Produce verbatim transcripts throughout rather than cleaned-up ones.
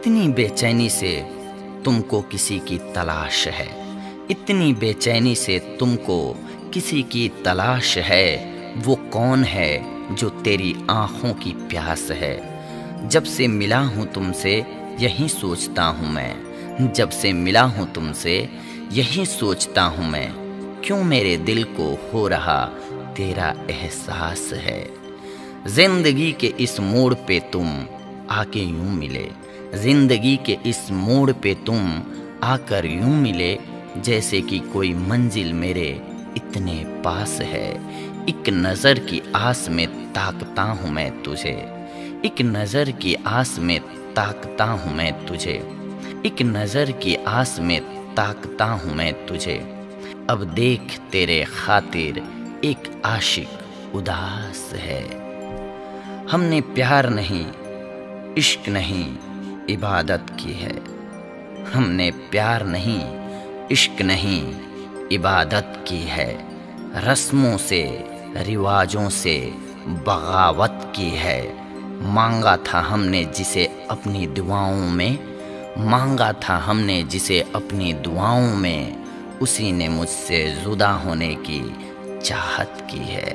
इतनी बेचैनी से तुमको किसी की तलाश है, इतनी बेचैनी से तुमको किसी की तलाश है। वो कौन है जो तेरी आँखों की प्यास है। जब से मिला हूँ तुमसे यही सोचता हूँ मैं, जब से मिला हूँ तुमसे यही सोचता हूँ मैं, क्यों मेरे दिल को हो रहा तेरा एहसास है। जिंदगी के इस मोड़ पे तुम आके यूं मिले, जिंदगी के इस मोड़ पे तुम आकर यूं मिले, जैसे कि कोई मंजिल मेरे इतने पास है। एक नज़र की आस में ताकता हूँ मैं तुझे, एक नज़र की आस में ताकता हूँ मैं तुझे, एक नज़र की आस में ताकता हूँ मैं तुझे। अब देख तेरे खातिर एक आशिक उदास है। हमने प्यार नहीं इश्क नहीं इबादत की है, हमने प्यार नहीं इश्क नहीं इबादत की है। रस्मों से रिवाजों से बगावत की है। मांगा था हमने जिसे अपनी दुआओं में, मांगा था हमने जिसे अपनी दुआओं में, उसी ने मुझसे जुदा होने की चाहत की है।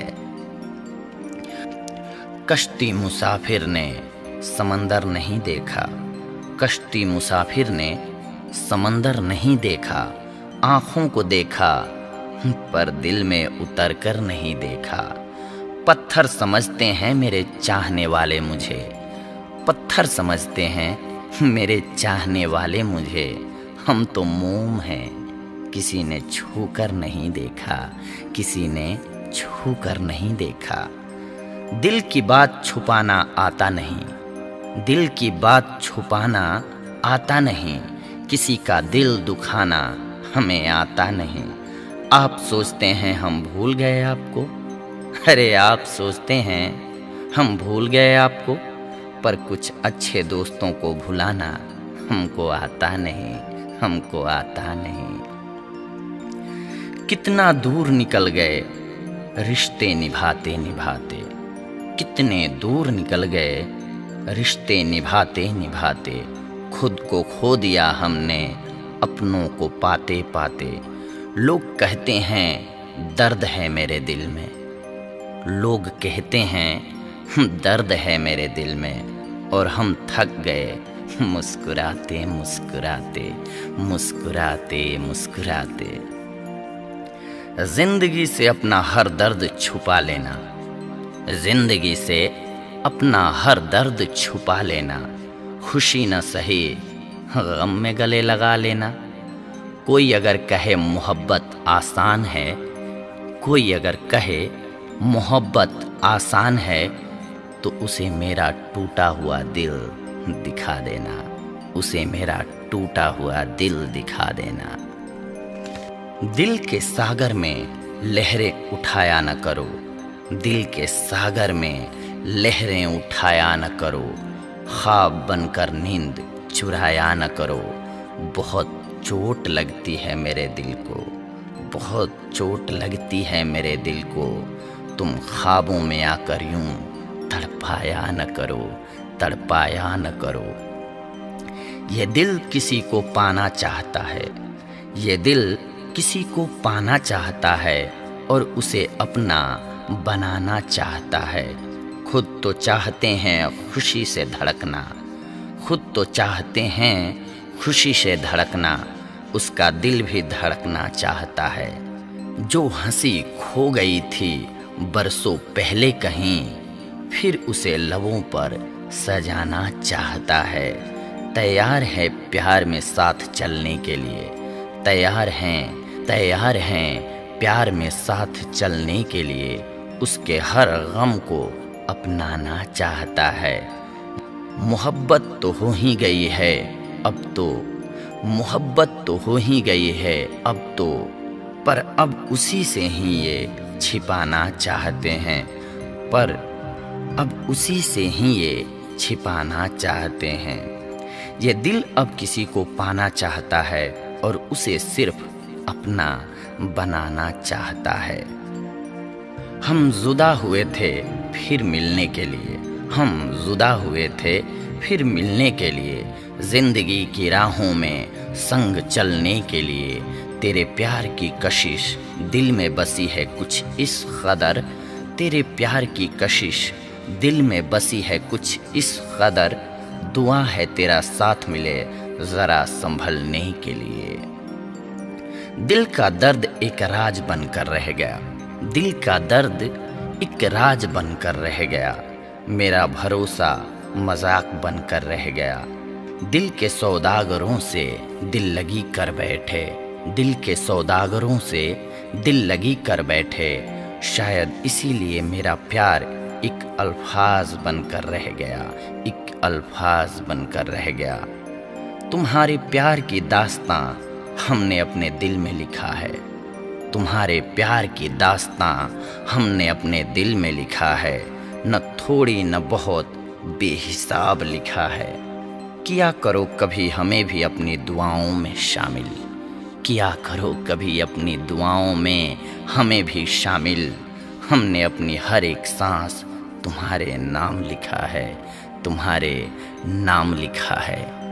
कश्ती मुसाफिर ने समंदर नहीं देखा, कश्ती मुसाफिर ने समंदर नहीं देखा, आँखों को देखा पर दिल में उतर कर नहीं देखा। पत्थर समझते हैं मेरे चाहने वाले मुझे, पत्थर समझते हैं मेरे चाहने वाले मुझे। हम तो मोम हैं किसी ने छू कर नहीं देखा, किसी ने छू कर नहीं देखा। दिल की बात छुपाना आता नहीं, दिल की बात छुपाना आता नहीं, किसी का दिल दुखाना हमें आता नहीं। आप सोचते हैं हम भूल गए आपको, अरे आप सोचते हैं हम भूल गए आपको, पर कुछ अच्छे दोस्तों को भुलाना हमको आता नहीं, हमको आता नहीं। कितना दूर निकल गए रिश्ते निभाते निभाते, कितने दूर निकल गए रिश्ते निभाते निभाते। खुद को खो दिया हमने अपनों को पाते पाते। लोग कहते हैं दर्द है मेरे दिल में, लोग कहते हैं दर्द है मेरे दिल में, और हम थक गए मुस्कुराते मुस्कुराते मुस्कुराते मुस्कुराते। जिंदगी से अपना हर दर्द छुपा लेना, जिंदगी से अपना हर दर्द छुपा लेना। खुशी न सही गम में गले लगा लेना। कोई अगर कहे मोहब्बत आसान है, कोई अगर कहे मोहब्बत आसान है, तो उसे मेरा टूटा हुआ दिल दिखा देना, उसे मेरा टूटा हुआ दिल दिखा देना। दिल के सागर में लहरें उठाया न करो, दिल के सागर में लहरें उठाया न करो। ख्वाब बनकर नींद चुराया न करो। बहुत चोट लगती है मेरे दिल को, बहुत चोट लगती है मेरे दिल को। तुम ख्वाबों में आकर यूं तड़पाया न करो, तड़पाया न करो। ये दिल किसी को पाना चाहता है, ये दिल किसी को पाना चाहता है, और उसे अपना बनाना चाहता है। खुद तो चाहते हैं खुशी से धड़कना, खुद तो चाहते हैं खुशी से धड़कना, उसका दिल भी धड़कना चाहता है। जो हंसी खो गई थी बरसों पहले कहीं, फिर उसे लबों पर सजाना चाहता है। तैयार है प्यार में साथ चलने के लिए, तैयार हैं तैयार हैं प्यार में साथ चलने के लिए। उसके हर गम को अपनाना चाहता है। मोहब्बत तो हो ही गई है अब तो, मोहब्बत तो हो ही गई है अब तो, पर अब उसी से ही ये छिपाना चाहते हैं, पर अब उसी से ही ये छिपाना चाहते हैं। ये दिल अब किसी को पाना चाहता है, और उसे सिर्फ अपना बनाना चाहता है। हम जुदा हुए थे फिर मिलने के लिए, हम जुदा हुए थे फिर मिलने के लिए। जिंदगी की राहों में संग चलने के लिए तेरे प्यार की कशिश दिल में बसी है कुछ इस कदर, तेरे प्यार की कशिश दिल में बसी है कुछ इस कदर, दुआ है तेरा साथ मिले ज़रा संभलने के लिए। दिल का दर्द एक राज बनकर रह गया, दिल का दर्द एक राज बनकर रह गया, मेरा भरोसा मजाक बनकर रह गया। दिल के सौदागरों से दिल लगी कर बैठे, दिल के सौदागरों से दिल लगी कर बैठे, शायद इसीलिए मेरा प्यार एक अल्फाज बनकर रह गया, एक अल्फाज बनकर रह गया। तुम्हारे प्यार की दास्तां हमने अपने दिल में लिखा है, तुम्हारे प्यार की दास्तां हमने अपने दिल में लिखा है, न थोड़ी न बहुत बेहिसाब लिखा है। किया करो कभी हमें भी अपनी दुआओं में शामिल, किया करो कभी अपनी दुआओं में हमें भी शामिल, हमने अपनी हर एक सांस तुम्हारे नाम लिखा है, तुम्हारे नाम लिखा है।